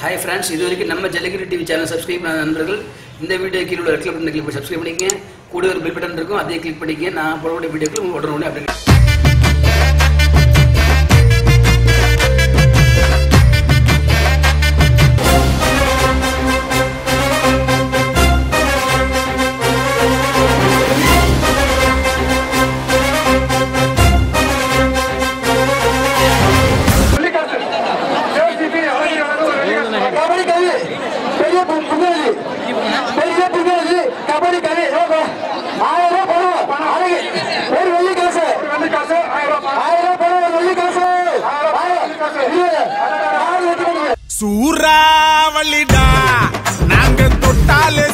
Hi friends, இதுவரைக்கும் நம்ம jallikattu TV channel subscribe பண்ண நண்பர்கள் இந்த வீடியோ கீழ உள்ள ரெட் கலர் பட்டனை கிளிக் பண்ணி சப்ஸ்கிரைப் பண்ணிக்கங்க. கூட ஒரு பெல் பட்டன் இருக்கும், அதை கிளிக் பண்ணிக்கங்க. நான் போடக்கூடிய வீடியோக்கள் உங்களுக்கு உடனே அப்டேட் சூறாவளிடா நாங்க தொட்டாலே